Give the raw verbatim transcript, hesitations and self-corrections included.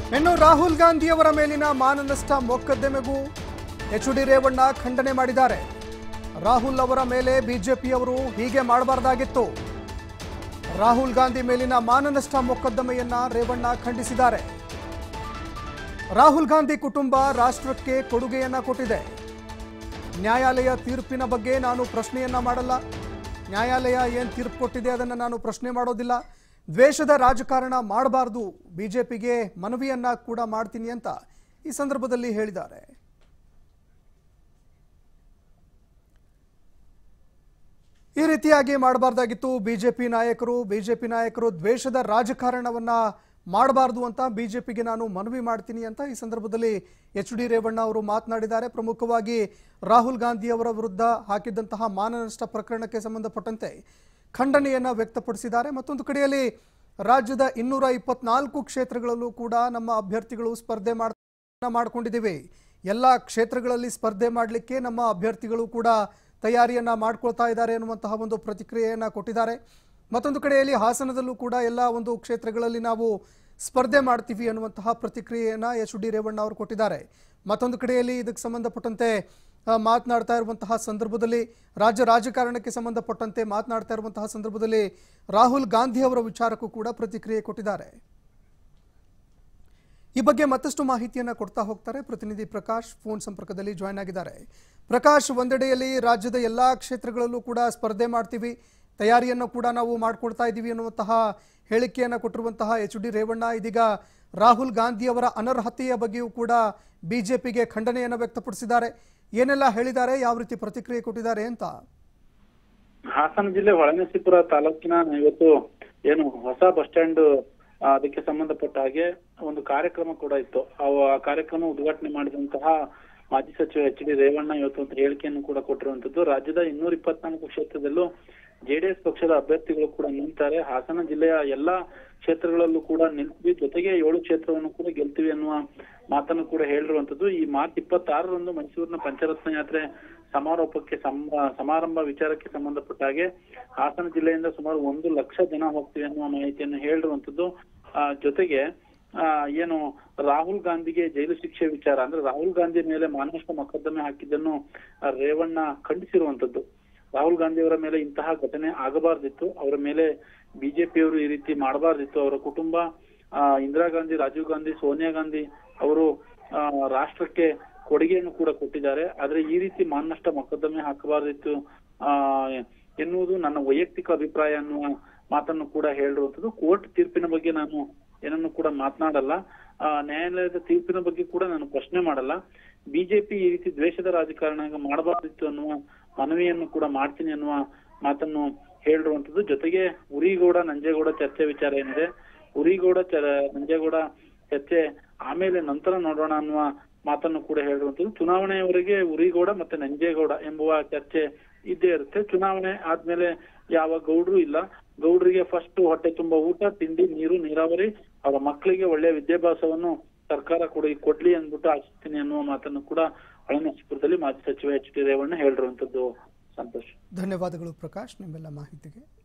ಇನ್ನು ರಾಹುಲ್ ಗಾಂಧಿ ಅವರ ಮೇಲಿನ ಮಾನನಷ್ಟ ಮೊಕದ್ದಮೆಗೂ ಎಚ್ ಡಿ ರೇವಣ್ಣ ಖಂಡನೆ ಮಾಡಿದ್ದಾರೆ. ರಾಹುಲ್ ಅವರ ಮೇಲೆ ಬಿಜೆಪಿಯವರು ಹೀಗೆ ಮಾಡಬಾರದಾಗಿತ್ತು. ರಾಹುಲ್ ಗಾಂಧಿ ಮೇಲಿನ ಮಾನನಷ್ಟ ಮೊಕದ್ದಮೆಯನ್ನ ರೇವಣ್ಣ ಖಂಡಿಸಿದ್ದಾರೆ. ರಾಹುಲ್ ಗಾಂಧಿ ಕುಟುಂಬ ರಾಷ್ಟ್ರಕ್ಕೆ ಕೊಡುಗೆಯನ್ನ ಕೊಟ್ಟಿದೆ. ನ್ಯಾಯಾಲಯ ತೀರ್ಪಿನ ಬಗ್ಗೆ ನಾನು ಪ್ರಶ್ನೆಯನ್ನ ಮಾಡಲ್ಲ. ನ್ಯಾಯಾಲಯ ಏನು ತೀರ್ಪು ಕೊಟ್ಟಿದೆ ಅದನ್ನು ನಾನು ಪ್ರಶ್ನೆ ಮಾಡೋದಿಲ್ಲ. ದ್ವೇಷದ ರಾಜಕಾರಣ ಮಾಡಬಾರದು, ಬಿಜೆಪಿಗೆ ಮನವಿಯನ್ನ ಕೂಡ ಮಾಡ್ತೀನಿ ಅಂತ ಈ ಸಂದರ್ಭದಲ್ಲಿ ಹೇಳಿದ್ದಾರೆ. ಈ ರೀತಿಯಾಗಿ ಮಾಡಬಾರ್ದಾಗಿತ್ತು. ಬಿಜೆಪಿ ನಾಯಕರು ಬಿಜೆಪಿ ನಾಯಕರು ದ್ವೇಷದ ರಾಜಕಾರಣವನ್ನ ಮಾಡಬಾರದು ಅಂತ ಬಿಜೆಪಿಗೆ ನಾನು ಮನವಿ ಮಾಡ್ತೀನಿ ಅಂತ ಈ ಸಂದರ್ಭದಲ್ಲಿ ಎಚ್ ಡಿ ರೇವಣ್ಣ ಅವರು ಮಾತನಾಡಿದ್ದಾರೆ. ಪ್ರಮುಖವಾಗಿ ರಾಹುಲ್ ಗಾಂಧಿ ಅವರ ವಿರುದ್ಧ ಹಾಕಿದಂತಹ ಮಾನನಷ್ಟ ಪ್ರಕರಣಕ್ಕೆ ಸಂಬಂಧಪಟ್ಟಂತೆ ಖಂಡನೆಯನ್ನ ವ್ಯಕ್ತಪಡಿಸಿದ್ದಾರೆ. ಮತ್ತೊಂದು ಕಡೆಯಲ್ಲಿ ರಾಜ್ಯದ ಇನ್ನೂರ ಇಪ್ಪತ್ನಾಲ್ಕು ಕ್ಷೇತ್ರಗಳಲ್ಲೂ ಕೂಡ ನಮ್ಮ ಅಭ್ಯರ್ಥಿಗಳು ಸ್ಪರ್ಧೆ ಮಾಡಿಕೊಂಡಿದ್ದೀವಿ. ಎಲ್ಲ ಕ್ಷೇತ್ರಗಳಲ್ಲಿ ಸ್ಪರ್ಧೆ ಮಾಡಲಿಕ್ಕೆ ನಮ್ಮ ಅಭ್ಯರ್ಥಿಗಳು ಕೂಡ ತಯಾರಿಯನ್ನ ಮಾಡ್ಕೊಳ್ತಾ ಇದ್ದಾರೆ ಎನ್ನುವಂತಹ ಒಂದು ಪ್ರತಿಕ್ರಿಯೆಯನ್ನ ಕೊಟ್ಟಿದ್ದಾರೆ. ಮತ್ತೊಂದು ಕಡೆಯಲ್ಲಿ ಹಾಸನದಲ್ಲೂ ಕೂಡ ಎಲ್ಲ ಒಂದು ಕ್ಷೇತ್ರಗಳಲ್ಲಿ ನಾವು ಸ್ಪರ್ಧೆ ಮಾಡ್ತೀವಿ ಅನ್ನುವಂತಹ ಪ್ರತಿಕ್ರಿಯೆಯನ್ನ ಎಚ್ ಡಿ ರೇವಣ್ಣ ಅವರು ಕೊಟ್ಟಿದ್ದಾರೆ. ಮತ್ತೊಂದು ಕಡೆಯಲ್ಲಿ ಇದಕ್ಕೆ ಸಂಬಂಧಪಟ್ಟಂತೆ ಮಾತನಾಡ್ತಾ ಇರುವಂತಹ ಸಂದರ್ಭದಲ್ಲಿ ರಾಜ್ಯ ರಾಜಕಾರಣಕ್ಕೆ ಸಂಬಂಧಪಟ್ಟಂತೆ ಮಾತನಾಡ್ತಾ ಇರುವಂತಹ ಸಂದರ್ಭದಲ್ಲಿ ರಾಹುಲ್ ಗಾಂಧಿ ಅವರ ವಿಚಾರಕ್ಕೂ ಕೂಡ ಪ್ರತಿಕ್ರಿಯೆ ಕೊಟ್ಟಿದ್ದಾರೆ. ಈ ಬಗ್ಗೆ ಮತ್ತಷ್ಟು ಮಾಹಿತಿಯನ್ನ ಕೊಡ್ತಾ ಹೋಗ್ತಾರೆ ಪ್ರತಿನಿಧಿ ಪ್ರಕಾಶ್ ಫೋನ್ ಸಂಪರ್ಕದಲ್ಲಿ ಜಾಯ್ನ್ ಆಗಿದ್ದಾರೆ. ಪ್ರಕಾಶ್, ಒಂದೆಡೆಯಲ್ಲಿ ರಾಜ್ಯದ ಎಲ್ಲಾ ಕ್ಷೇತ್ರಗಳಲ್ಲೂ ಕೂಡ ಸ್ಪರ್ಧೆ ಮಾಡ್ತೀವಿ, ತಯಾರಿಯನ್ನು ಕೂಡ ನಾವು ಮಾಡಿಕೊಡ್ತಾ ಇದ್ದೀವಿ ಅನ್ನುವಂತಹ ಹೇಳಿಕೆಯನ್ನು ಕೊಟ್ಟಿರುವಂತಹ ಎಚ್ ಡಿ ರೇವಣ್ಣ ಇದೀಗ ರಾಹುಲ್ ಗಾಂಧಿ ಅವರ ಅನರ್ಹತೆಯ ಬಗ್ಗೆಯೂ ಕೂಡ ಬಿಜೆಪಿಗೆ ಖಂಡನೆಯನ್ನು ವ್ಯಕ್ತಪಡಿಸಿದ್ದಾರೆ. ಏನೆಲ್ಲ ಹೇಳಿದ್ದಾರೆ, ಯಾವ ರೀತಿ ಪ್ರತಿಕ್ರಿಯೆ ಕೊಟ್ಟಿದ್ದಾರೆ ಅಂತ? ಹಾಸನ ಜಿಲ್ಲೆ ಹೊಳೆನರಸೀಪುರ ತಾಲೂಕಿನ ಇವತ್ತು ಏನು ಹೊಸ ಬಸ್ ಸ್ಟ್ಯಾಂಡ್ ಅದಕ್ಕೆ ಸಂಬಂಧಪಟ್ಟ ಹಾಗೆ ಒಂದು ಕಾರ್ಯಕ್ರಮ ಕೂಡ ಇತ್ತು. ಆ ಕಾರ್ಯಕ್ರಮ ಉದ್ಘಾಟನೆ ಮಾಡಿದಂತಹ ಮಾಜಿ ಸಚಿವ ಎಚ್ ಡಿ ರೇವಣ್ಣ ಇವತ್ತು ಒಂದು ಹೇಳಿಕೆಯನ್ನು ಕೂಡ ಕೊಟ್ಟಿರುವಂತದ್ದು. ರಾಜ್ಯದ ಇನ್ನೂರ ಇಪ್ಪತ್ನಾಲ್ಕು ಕ್ಷೇತ್ರದಲ್ಲೂ ಜೆಡಿಎಸ್ ಪಕ್ಷದ ಅಭ್ಯರ್ಥಿಗಳು ಕೂಡ ನಿಲ್ತಾರೆ. ಹಾಸನ ಜಿಲ್ಲೆಯ ಎಲ್ಲಾ ಕ್ಷೇತ್ರಗಳಲ್ಲೂ ಕೂಡ ನಿಲ್ತೀವಿ, ಜೊತೆಗೆ ಏಳು ಕ್ಷೇತ್ರವನ್ನು ಕೂಡ ಗೆಲ್ತೀವಿ ಅನ್ನುವ ಮಾತನ್ನು ಕೂಡ ಹೇಳಿರುವಂತದ್ದು. ಈ ಮಾರ್ಚ್ ಇಪ್ಪತ್ತಾರರಂದು ಮೈಸೂರಿನ ಪಂಚರತ್ನ ಯಾತ್ರೆ ಸಮಾರೋಪಕ್ಕೆ ಸಮಾರಂಭ ವಿಚಾರಕ್ಕೆ ಸಂಬಂಧಪಟ್ಟ ಹಾಗೆ ಹಾಸನ ಜಿಲ್ಲೆಯಿಂದ ಸುಮಾರು ಒಂದು ಲಕ್ಷ ಜನ ಹೋಗ್ತೀವಿ ಅನ್ನುವ ಮಾಹಿತಿಯನ್ನು ಹೇಳಿರುವಂತದ್ದು. ಆ ಜೊತೆಗೆ ಆ ಏನು ರಾಹುಲ್ ಗಾಂಧಿಗೆ ಜೈಲು ಶಿಕ್ಷೆ ವಿಚಾರ ಅಂದ್ರೆ ರಾಹುಲ್ ಗಾಂಧಿ ಮೇಲೆ ಮಾನನಷ್ಟ ಮೊಕದ್ದಮೆ ಹಾಕಿದ್ದನ್ನು ರೇವಣ್ಣ ಖಂಡಿಸಿರುವಂತದ್ದು. ರಾಹುಲ್ ಗಾಂಧಿ ಅವರ ಮೇಲೆ ಇಂತಹ ಘಟನೆ ಆಗಬಾರ್ದಿತ್ತು, ಅವರ ಮೇಲೆ ಬಿಜೆಪಿಯವರು ಈ ರೀತಿ ಮಾಡಬಾರ್ದಿತ್ತು. ಅವರ ಕುಟುಂಬ ಆ ಇಂದಿರಾ ಗಾಂಧಿ, ರಾಜೀವ್ ಗಾಂಧಿ, ಸೋನಿಯಾ ಗಾಂಧಿ ಅವರು ಆ ರಾಷ್ಟ್ರಕ್ಕೆ ಕೊಡುಗೆಯನ್ನು ಕೂಡ ಕೊಟ್ಟಿದ್ದಾರೆ. ಆದ್ರೆ ಈ ರೀತಿ ಮಾನನಷ್ಟ ಮೊಕದ್ದಮೆ ಹಾಕಬಾರ್ದಿತ್ತು ಆ ಎನ್ನುವುದು ನನ್ನ ವೈಯಕ್ತಿಕ ಅಭಿಪ್ರಾಯ ಅನ್ನುವ ಮಾತನ್ನು ಕೂಡ ಹೇಳಿರುವಂತದ್ದು. ಕೋರ್ಟ್ ತೀರ್ಪಿನ ಬಗ್ಗೆ ನಾನು ಏನನ್ನು ಕೂಡ ಮಾತನಾಡಲ್ಲ, ಆ ನ್ಯಾಯಾಲಯದ ತೀರ್ಪಿನ ಬಗ್ಗೆ ಕೂಡ ನಾನು ಪ್ರಶ್ನೆ ಮಾಡಲ್ಲ. ಬಿಜೆಪಿ ಈ ರೀತಿ ದ್ವೇಷದ ರಾಜಕಾರಣ ಮಾಡಬಾರ್ದಿತ್ತು ಅನ್ನುವ ಮನವಿಯನ್ನು ಕೂಡ ಮಾಡ್ತೀನಿ ಅನ್ನುವ ಮಾತನ್ನು ಹೇಳಿರುವಂತದ್ದು. ಜೊತೆಗೆ ಉರಿಗೌಡ ನಂಜೇಗೌಡ ಚರ್ಚೆ ವಿಚಾರ ಏನಿದೆ, ಉರಿಗೌಡ ನಂಜೇಗೌಡ ಚರ್ಚೆ ಆಮೇಲೆ ನಂತರ ನೋಡೋಣ ಅನ್ನುವ ಮಾತನ್ನು ಕೂಡ ಹೇಳಿರುವಂತದ್ದು. ಚುನಾವಣೆಯವರೆಗೆ ಉರಿಗೌಡ ಮತ್ತೆ ನಂಜೇಗೌಡ ಎಂಬುವ ಚರ್ಚೆ ಇದ್ದೇ ಇರುತ್ತೆ. ಚುನಾವಣೆ ಆದ್ಮೇಲೆ ಯಾವ ಗೌಡ್ರು ಇಲ್ಲ, ಗೌಡ್ರಿಗೆ ಫಸ್ಟ್ ಹೊಟ್ಟೆ ತುಂಬಾ ಊಟ, ತಿಂಡಿ, ನೀರು, ನೀರಾವರಿ, ಅವರ ಮಕ್ಕಳಿಗೆ ಒಳ್ಳೆಯ ವಿದ್ಯಾಭ್ಯಾಸವನ್ನು ಸರ್ಕಾರ ಕೂಡ ಕೊಡ್ಲಿ ಅಂದ್ಬಿಟ್ಟು ಆಶಿಸ್ತೀನಿ ಅನ್ನುವ ಮಾತನ್ನು ಕೂಡ ಹೊಳೆನರಸೀಪುರದಲ್ಲಿ ಮಾಜಿ ಸಚಿವ ಎಚ್ ಡಿ ರೇವಣ್ಣ ಹೇಳಿರುವಂತದ್ದು. ಸಂತೋಷ್, ಧನ್ಯವಾದಗಳು ಪ್ರಕಾಶ್ ನಿಮ್ಮೆಲ್ಲ ಮಾಹಿತಿಗೆ.